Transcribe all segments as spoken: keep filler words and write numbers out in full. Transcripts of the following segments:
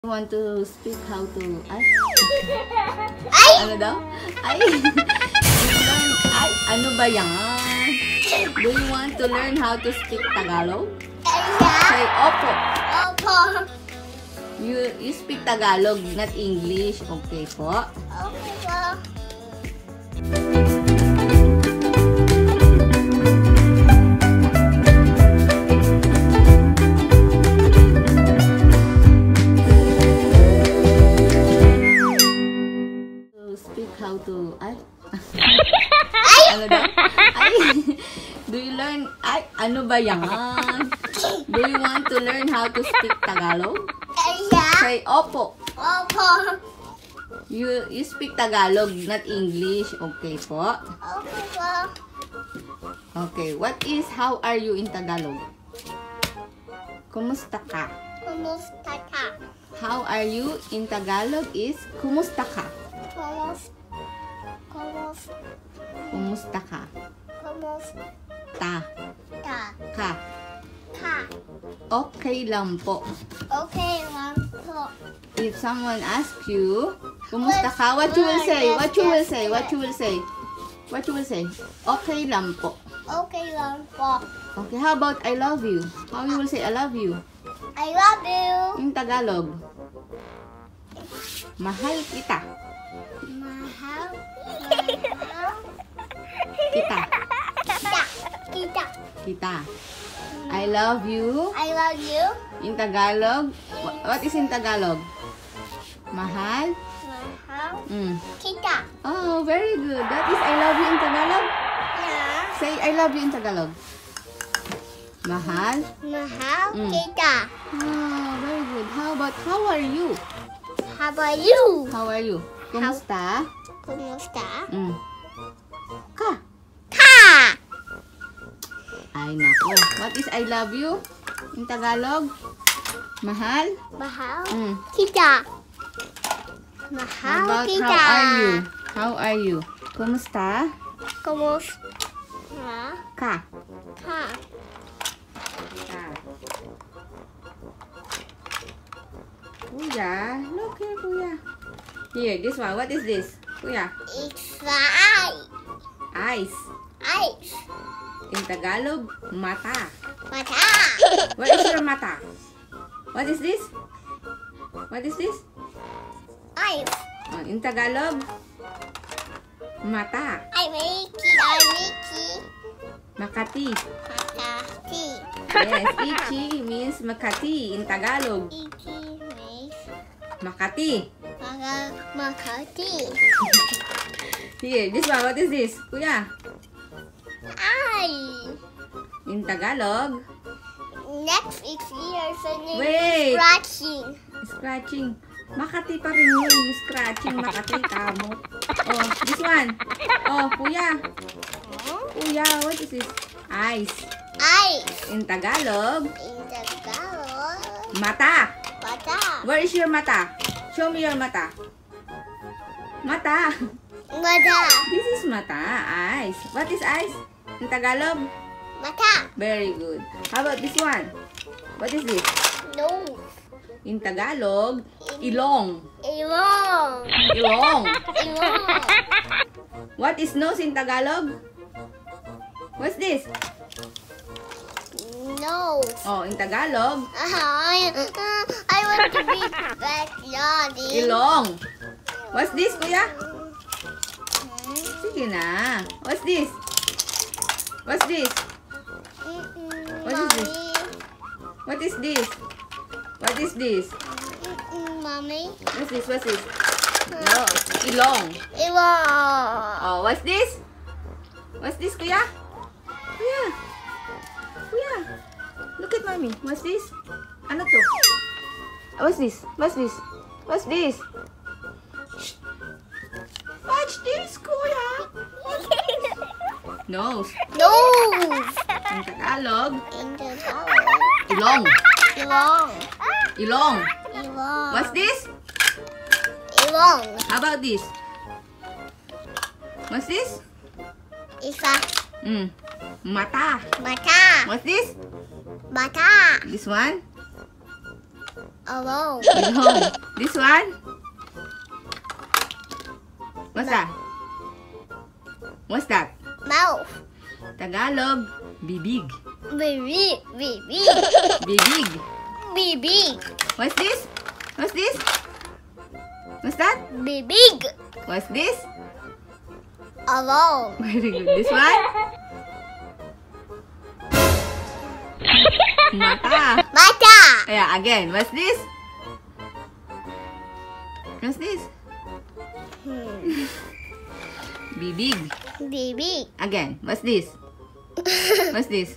Want to speak how to ay Ay! ano daw? Ay! Ay! Ano ba yan? Do you want to learn how to speak Tagalog? Say opo. Opo. You, you speak Tagalog, not English. Okay po? Okay po. Speak how to ay ano daw? Ay! Do you learn ay ano ba yan? Do you want to learn how to speak Tagalog? Say opo. Opo. You you speak Tagalog, not English. Okay po? Okay po. Okay, what is how are you in Tagalog? Kumusta ka? Kumusta ka? How are you in Tagalog is kumusta ka? Kumusta? Kumusta? Kumusta ka? Kumusta? Ta. Ka. Ka. Okay lang po. Okay lang po. If someone asks you, kumusta ka? What you will say? What you will say? What you will say? What you will say? Okay lang po. Okay lang po. Okay, how about I love you? How you will say I love you? I love you. In Tagalog. Mahal kita. Mahal. Mahal. Kita. Kita. Kita. Kita. I love you. I love you. In Tagalog. Wha- What is in Tagalog? Mahal. Mahal. Mm. Kita. Oh, very good. That is I love you in Tagalog. Yeah. Say I love you in Tagalog. Mahal. Mahal. Mm. Kita. Oh, very good. How about how are you? How about you? How are you? Kumusta? Kumusta? Mm. Ka. Ka. Ay, nako. What is I love you in Tagalog? Mahal? Mahal. Mm. Kita. How Mahal about kita. how are you? How are you? Kumusta? Kumusta? Ka. Ka. Ka. Kuya, look here, Kuya. Here, this one. What is this? Kuya. It's right. Eyes. Ice. In Tagalog, mata. Mata. Where is your mata? What is this? What is this? Ice. Oh, in Tagalog, mata. I Mickey. I Mickey. Makati. Makati. Yes, ichi means Makati in Tagalog. Ichi means Makati. Maka Makati. Here, this one. What is this? Kuya. I. In Tagalog, Next is here. So Wait. Scratching. scratching. Makati pa rin yun. Yung scratching, Makati, kamot. Oh, this one. Oh, kuya. Kuya, what is this? Eyes. Ice. In Tagalog, In Tagalog. mata. Mata. Where is your mata? Show me your mata. Mata. Mata. This is mata. Eyes. What is eyes? In Tagalog? Mata. Very good. How about this one? What is this? Nose. In Tagalog, ilong. Ilong. Ilong. Ilong. What is nose in Tagalog? What's this? Nose. Oh, in Tagalog, I, uh, I want to be back, Daddy. ilong. What's this, kuya? Sige na. What's this? What's this? What is this? What is this? What is this? Mommy. What's this? What's this? No, ilong. Ilong. Oh, what's this? What's this, kuya? Kuya. Kuya. Look at mommy. What's this? Ano to? What's this? What's this? What's this? Shh. Watch this, kuya. Nose. Nose. In Tagalog, In Tagalog. ilong. Ilong. Ilong. Ilong. What's this? Ilong. How about this? What's this? Isa. Mm. Mata. Mata. What's this? Mata. This one? Alone. Ilong. This one? What's that? What's that? Mouth. Tagalog, bibig. Baby. Baby. Bibig. Baby. What's this? What's this? What's that? Baby. What's this? Alone. Very good. This one? Mata. Mata. Yeah, again. What's this? What's this? Hmm. Bibig. Baby. Again. What's this? What's this?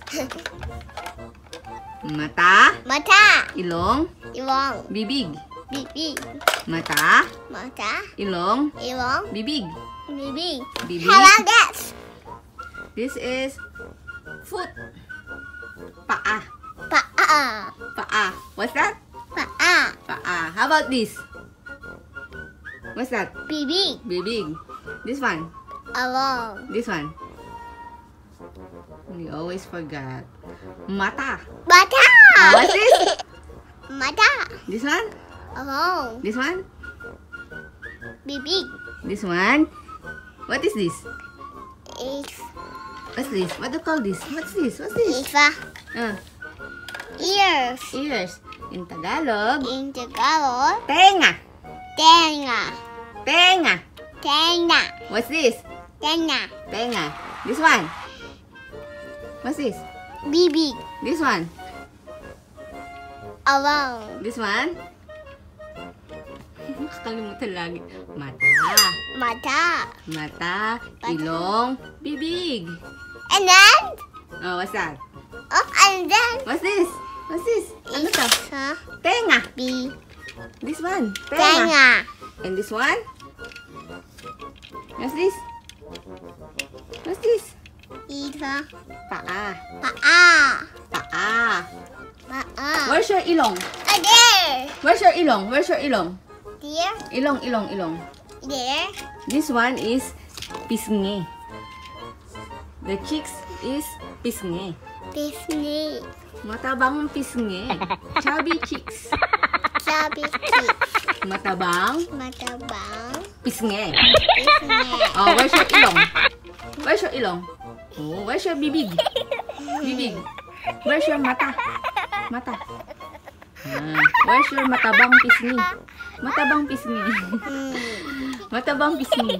Mata. Mata. Ilong. Ilong. Bibig. Baby. Mata. Mata. Ilong. Ilong. Bibig. Baby. Bibig. How about this? This is foot. Paa. Paa. Paa. What's that? Paa. Paa. How about this? What's that? Baby. Bibig. This one. Alone. This one. You always forgot. Mata. Mata. Ah, what's this? Mata. This one? Alone. This one? Baby. This one? What is this? It's What's this? What do you call this? What's this? What's this? it's a Uh, ears. ears. In Tagalog, In Tagalog, tenga. tenga. Tenga. Tenga. What's this? Tenga. Tenga. This one? What's this? Baby. This one? Alone. This one? Nakakalimutan lagi. Mata. Mata. Mata. Ilong. Bibig. And then, Oh, what's that? oh, and then, What's this? What's this? Ano to? it's a Tenga. B. This one. Tenga. Tenga. And this one? What's this? What's this? It's a Paa. paa. Paa. Paa. Where's your ilong? Ah, there. Where's your ilong? Where's your ilong? There. Ilong, ilong, ilong. There. This one is pisngi. The cheeks is pisngi. Disney. Matabang pisngi. Chubby cheeks. Chubby cheeks. Matabang Matabang. pisngi. Disney. Oh, where's your ilong? Where's your ilong? Oh, where's your bibig? Bibig. Where's your mata? Mata. Ah, where's your matabang pisngi? Matabang pisngi. Hmm. Matabang pisngi.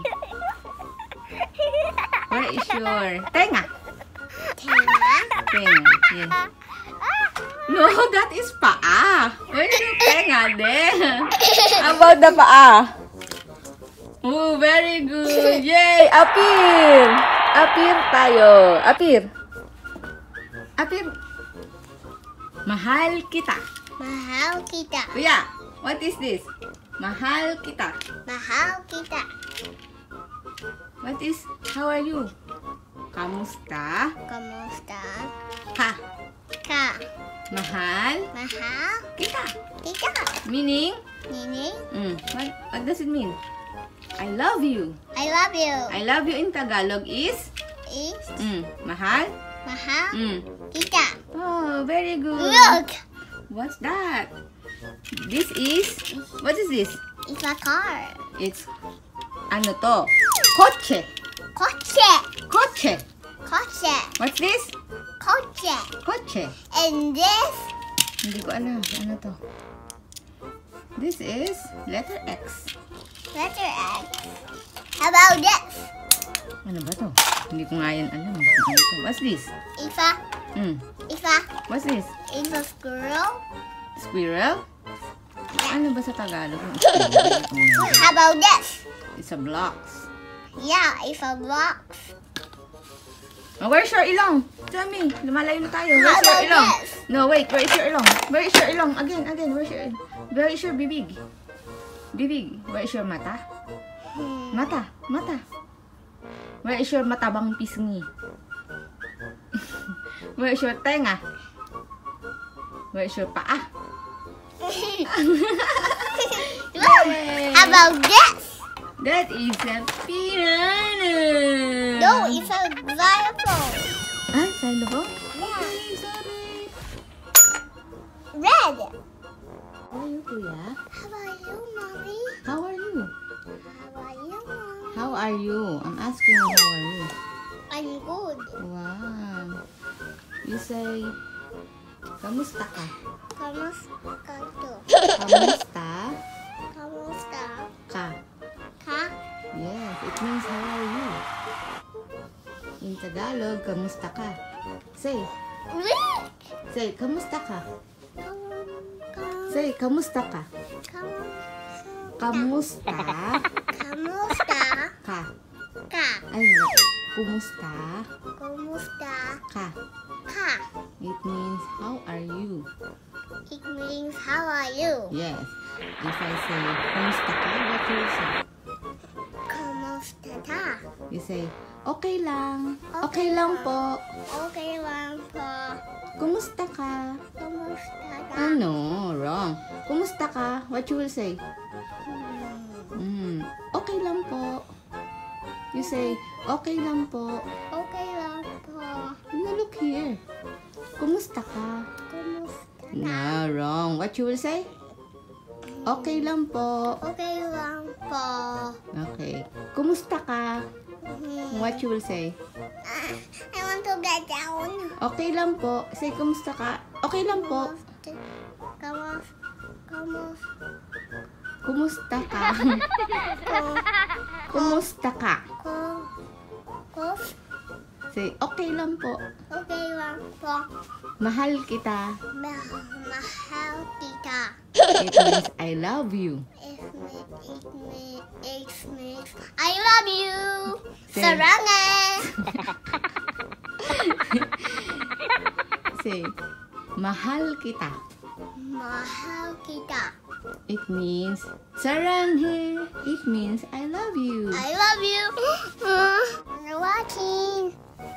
Where is your tenga? Tenga. Tenga. Yes. No, that is paa. Where is your tenga there? How about the paa? Oh, very good. Yay! Apir! Apir tayo. Apir. Apir. Mahal kita. Mahal kita. Kuya, what is this? Mahal kita. Mahal kita. What is, how are you? Kamusta? Kamusta? Ha. Ka. Mahal Mahal kita. kita. Meaning, Nini, mm, what, what does it mean? I love you. I love you. I love you in Tagalog is, Is mm, mahal. mahal Mm. kita. Oh, very good. Look, What's that? This is, what is this? it's a car. It's, ano to? Kotse. Kotse. Kotse. Kotse. What's this? Kotse. Kotse. And this, Hindi ko alam. Ano to? This is letter X. letter X. How about this? Ano ba to? Hindi ko nga yan alam. Ano to? What's this? It's a, Mm. it's a, What's this? it's a squirrel. Squirrel? Ano ba sa Tagalog? Ang squirrel? Oh, How about this? it's a blocks. Yeah, it's a box. Oh, where's your ilong? Tell me. Lumalayo na tayo. How Where's your about ilong? this? No, wait. Where is your ilong? Where is your ilong? Again, again. Where's your Where is your bibig? Bibig. Where is your mata? Hmm. Mata. Mata. Where is your matabang pisngi? Where is your tenga? Where is your paa? Look, Yay! how about this? That is a piranha. No, it's a xylophone. Ah, xylophone? Yeah. Okay, sorry. Red. are you, Kuya? How are you, mommy? How are you? How are you, mommy? How are you? I'm asking you, how are you? I'm good. Wow. You say, kamusta ka? Kamusta to? Kamusta Kamusta ka? ka? Yes, it means how are you? In Tagalog, kamusta ka? Say, Really? say, kamusta ka? Kam- kam- Say, kamusta ka? kam- Kamusta Kamusta ka? ka? Ay, no. Kumusta Kamusta ka? ka? It means how are you? It means how are you? Yes. If I say, kamusta ka? What do you say? Kamusta ka? You say, okay lang. Okay Okay lang po. Okay lang po. Kumusta ka? Kamusta ka? Ano? Wrong. Kumusta ka? What you will say? Hmm. Mm, okay lang po. You say, okay lang po. Okay lang po. You look here. Kumusta ka? Kumusta ka? No, wrong. What you will say? Okay lang po. Okay lang po. Okay. Kumusta ka? Hmm. What you will say? Ah, I want to get down. Okay lang po. Say, kumusta ka? Okay lang po. Kamus, kamus, Kumusta ka? ko, Kumusta ka? ko, kos, Say, okay lang po. okay lang po. Mahal kita. Ma- mahal kita. It means I love you. It me, it me, it means I love you. Say- Sarangan. Say, mahal kita. Mahal kita. It means saranghe. It means I love you. I love you. You're watching.